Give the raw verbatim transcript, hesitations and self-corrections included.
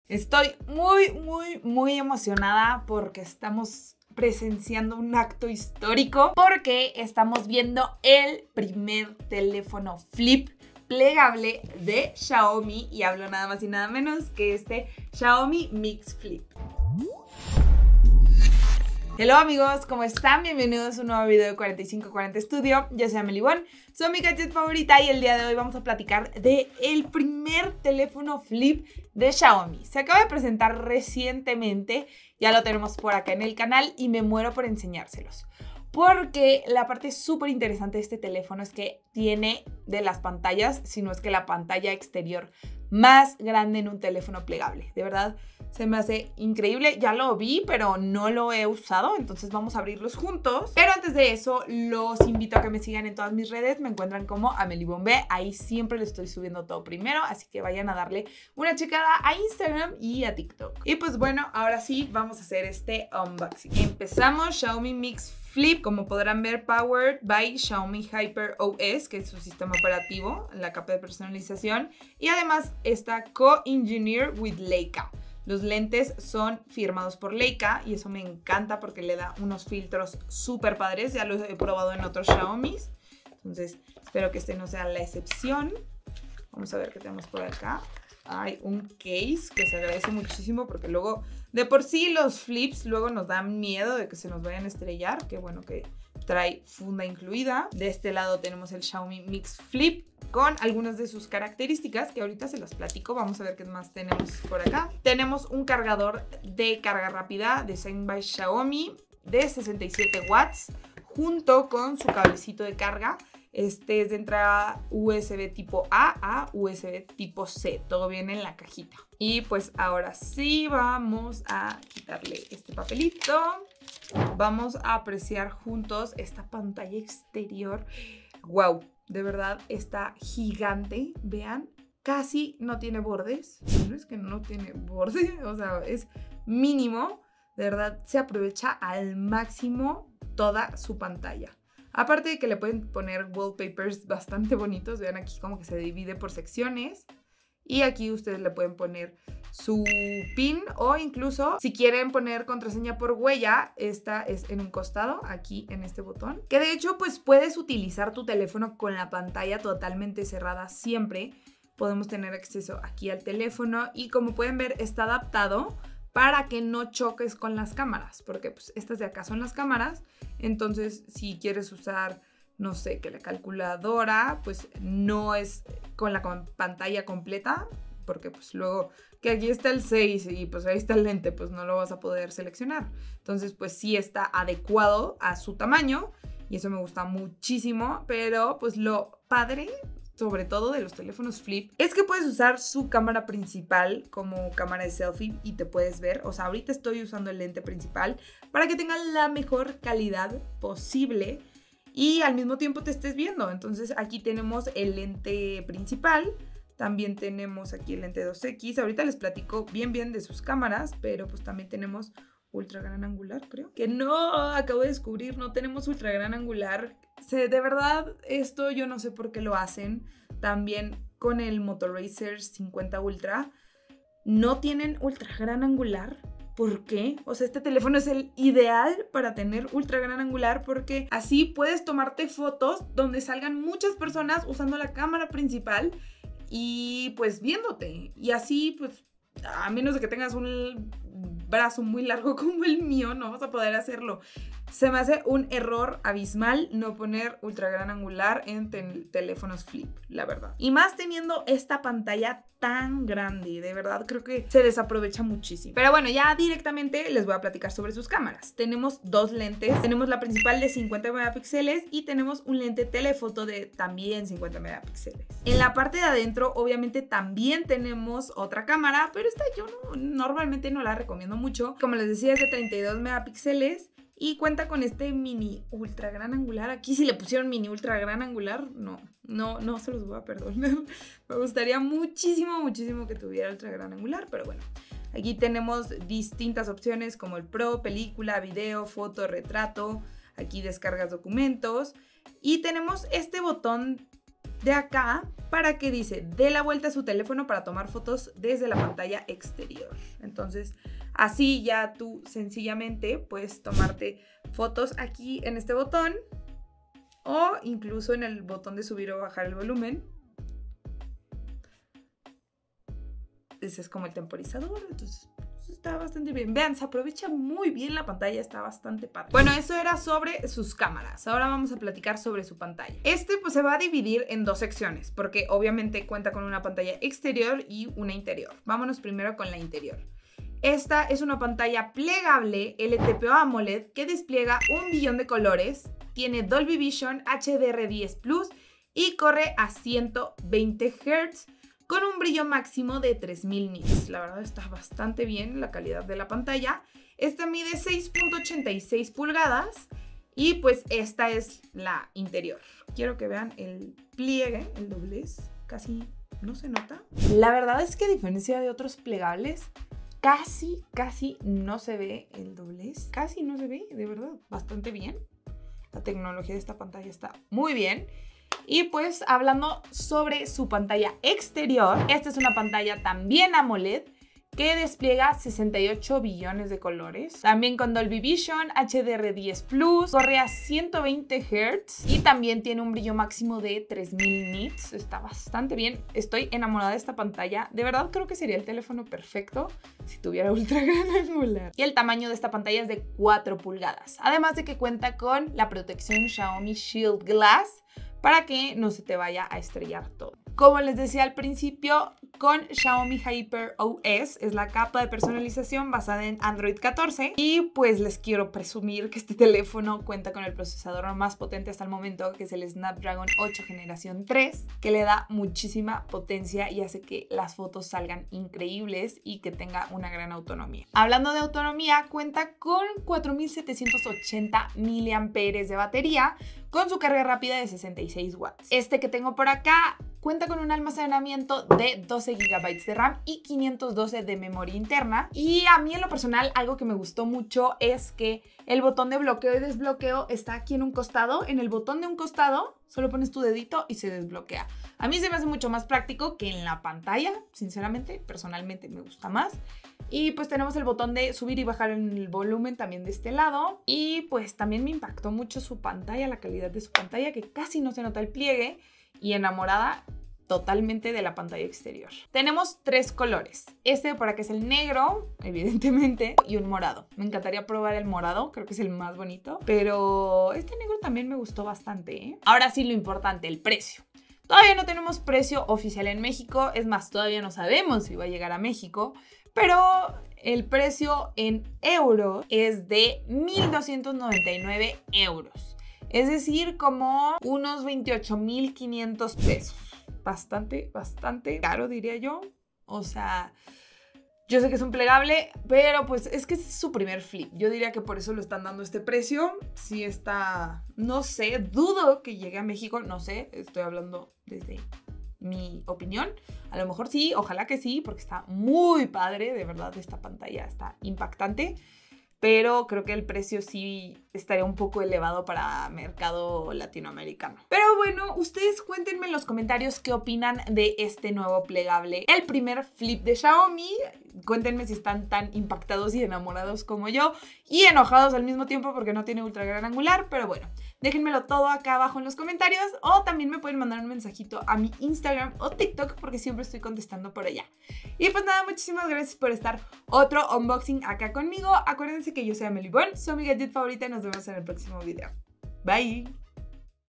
Estoy muy, muy, muy emocionada porque estamos presenciando un acto histórico, porque estamos viendo el primer teléfono flip plegable de Xiaomi, y hablo nada más y nada menos que este Xiaomi Mix Flip. Hello amigos, ¿cómo están? Bienvenidos a un nuevo video de cuarenta y cinco cuarenta Studio. Yo soy Amelie Won, soy mi gadget favorita y el día de hoy vamos a platicar de el primer teléfono flip de Xiaomi. Se acaba de presentar recientemente, ya lo tenemos por acá en el canal y me muero por enseñárselos. Porque la parte súper interesante de este teléfono es que tiene de las pantallas, si no es que la pantalla exterior más grande en un teléfono plegable. De verdad, se me hace increíble. Ya lo vi, pero no lo he usado, entonces vamos a abrirlos juntos. Pero antes de eso, los invito a que me sigan en todas mis redes. Me encuentran como Amelie Won B. Ahí siempre les estoy subiendo todo primero, así que vayan a darle una checada a Instagram y a TikTok. Y pues bueno, ahora sí, vamos a hacer este unboxing. Empezamos. Xiaomi Mix Flip, como podrán ver, powered by Xiaomi HyperOS, que es su sistema operativo, la capa de personalización, y además está co-engineered with Leica. Los lentes son firmados por Leica y eso me encanta porque le da unos filtros súper padres. Ya los he probado en otros Xiaomis, entonces espero que este no sea la excepción. Vamos a ver qué tenemos por acá. Hay un case que se agradece muchísimo porque luego, de por sí los flips luego nos dan miedo de que se nos vayan a estrellar. Qué bueno que trae funda incluida. De este lado tenemos el Xiaomi Mix Flip con algunas de sus características que ahorita se las platico. Vamos a ver qué más tenemos por acá. Tenemos un cargador de carga rápida Designed by Xiaomi de sesenta y siete watts junto con su cablecito de carga. Este es de entrada U S B tipo A a U S B tipo C. Todo viene en la cajita. Y pues ahora sí vamos a quitarle este papelito. Vamos a apreciar juntos esta pantalla exterior. ¡Wow! De verdad está gigante. Vean, casi no tiene bordes. No es que no tiene borde, o sea, es mínimo. De verdad se aprovecha al máximo toda su pantalla. Aparte de que le pueden poner wallpapers bastante bonitos. Vean aquí como que se divide por secciones. Y aquí ustedes le pueden poner su pin o incluso si quieren poner contraseña por huella, esta es en un costado, aquí en este botón. Que de hecho pues puedes utilizar tu teléfono con la pantalla totalmente cerrada siempre. Podemos tener acceso aquí al teléfono y como pueden ver está adaptado para que no choques con las cámaras, porque pues estas de acá son las cámaras. Entonces si quieres usar, no sé, que la calculadora pues no es con la pantalla completa, porque pues luego que aquí está el seis y pues ahí está el lente, pues no lo vas a poder seleccionar. Entonces pues sí está adecuado a su tamaño y eso me gusta muchísimo. Pero pues lo padre, sobre todo de los teléfonos flip, es que puedes usar su cámara principal como cámara de selfie y te puedes ver. O sea, ahorita estoy usando el lente principal para que tenga la mejor calidad posible y al mismo tiempo te estés viendo. Entonces aquí tenemos el lente principal, también tenemos aquí el lente dos equis. Ahorita les platico bien bien de sus cámaras, pero pues también tenemos ultra gran angular, creo. Que no, acabo de descubrir, no tenemos ultra gran angular. Se, de verdad, esto yo no sé por qué lo hacen. También con el Moto Razr cincuenta Ultra no tienen ultra gran angular. ¿Por qué? O sea, este teléfono es el ideal para tener ultra gran angular porque así puedes tomarte fotos donde salgan muchas personas usando la cámara principal y pues viéndote. Y así pues a menos de que tengas un brazo muy largo como el mío, no vas a poder hacerlo. Se me hace un error abismal no poner ultra gran angular en te teléfonos flip, la verdad. Y más teniendo esta pantalla tan grande, de verdad creo que se desaprovecha muchísimo. Pero bueno, ya directamente les voy a platicar sobre sus cámaras. Tenemos dos lentes. Tenemos la principal de cincuenta megapíxeles y tenemos un lente telefoto de también cincuenta megapíxeles. En la parte de adentro, obviamente, también tenemos otra cámara, pero esta yo no, normalmente no la recomiendo mucho. Como les decía, es de treinta y dos megapíxeles. Y cuenta con este mini ultra gran angular. Aquí si le pusieron mini ultra gran angular, no, no, no se los voy a perdonar. Me gustaría muchísimo, muchísimo que tuviera ultra gran angular, pero bueno. Aquí tenemos distintas opciones como el Pro, película, video, foto, retrato. Aquí descargas documentos. Y tenemos este botón de acá para que dice, dé la vuelta a su teléfono para tomar fotos desde la pantalla exterior. Entonces, así ya tú sencillamente puedes tomarte fotos aquí en este botón o incluso en el botón de subir o bajar el volumen. Ese es como el temporizador, entonces está bastante bien. Vean, se aprovecha muy bien la pantalla, está bastante padre. Bueno, eso era sobre sus cámaras. Ahora vamos a platicar sobre su pantalla. Este pues se va a dividir en dos secciones, porque obviamente cuenta con una pantalla exterior y una interior. Vámonos primero con la interior. Esta es una pantalla plegable L T P O AMOLED que despliega un billón de colores, tiene Dolby Vision H D R diez Plus y corre a ciento veinte hertz. Con un brillo máximo de tres mil nits. La verdad está bastante bien la calidad de la pantalla. Esta mide seis punto ochenta y seis pulgadas y pues esta es la interior. Quiero que vean el pliegue, el doblez, casi no se nota. La verdad es que a diferencia de otros plegables, casi, casi no se ve el doblez. Casi no se ve, de verdad, bastante bien. La tecnología de esta pantalla está muy bien. Y pues hablando sobre su pantalla exterior, esta es una pantalla también AMOLED que despliega sesenta y ocho billones de colores. También con Dolby Vision H D R diez Plus, corre a ciento veinte hertz y también tiene un brillo máximo de tres mil nits. Está bastante bien. Estoy enamorada de esta pantalla. De verdad creo que sería el teléfono perfecto si tuviera ultra gran angular. Y el tamaño de esta pantalla es de cuatro pulgadas. Además de que cuenta con la protección Xiaomi Shield Glass para que no se te vaya a estrellar todo. Como les decía al principio, con Xiaomi Hyper O S es la capa de personalización basada en Android catorce y pues les quiero presumir que este teléfono cuenta con el procesador más potente hasta el momento, que es el Snapdragon ocho generación tres, que le da muchísima potencia y hace que las fotos salgan increíbles y que tenga una gran autonomía. Hablando de autonomía, cuenta con cuatro mil setecientos ochenta miliamperios hora de batería con su carga rápida de sesenta y seis watts. Este que tengo por acá cuenta con un almacenamiento de doce gigabytes de RAM y quinientos doce de memoria interna. Y a mí en lo personal algo que me gustó mucho es que el botón de bloqueo y desbloqueo está aquí en un costado. En el botón de un costado solo pones tu dedito y se desbloquea. A mí se me hace mucho más práctico que en la pantalla, sinceramente, personalmente me gusta más. Y pues tenemos el botón de subir y bajar el volumen también de este lado. Y pues también me impactó mucho su pantalla, la calidad de su pantalla, que casi no se nota el pliegue. Y enamorada totalmente de la pantalla exterior. Tenemos tres colores. Este de por acá es el negro, evidentemente, y un morado. Me encantaría probar el morado, creo que es el más bonito. Pero este negro también me gustó bastante, ¿eh? Ahora sí lo importante, el precio. Todavía no tenemos precio oficial en México. Es más, todavía no sabemos si va a llegar a México. Pero el precio en euros es de mil doscientos noventa y nueve euros. Es decir, como unos veintiocho mil quinientos pesos. Bastante, bastante caro, diría yo. O sea, yo sé que es un plegable, pero pues es que es su primer flip. Yo diría que por eso lo están dando este precio. Sí está, no sé, dudo que llegue a México. No sé, estoy hablando desde mi opinión. A lo mejor sí, ojalá que sí, porque está muy padre. De verdad, esta pantalla está impactante. Pero creo que el precio sí estaría un poco elevado para mercado latinoamericano. Pero bueno, ustedes cuéntenme en los comentarios qué opinan de este nuevo plegable, el primer flip de Xiaomi. Cuéntenme si están tan impactados y enamorados como yo y enojados al mismo tiempo porque no tiene ultra gran angular, pero bueno, déjenmelo todo acá abajo en los comentarios o también me pueden mandar un mensajito a mi Instagram o TikTok porque siempre estoy contestando por allá. Y pues nada, muchísimas gracias por estar otro unboxing acá conmigo. Acuérdense que yo soy Amelie Bon, soy mi gadget favorita y nos vemos en el próximo video. Bye.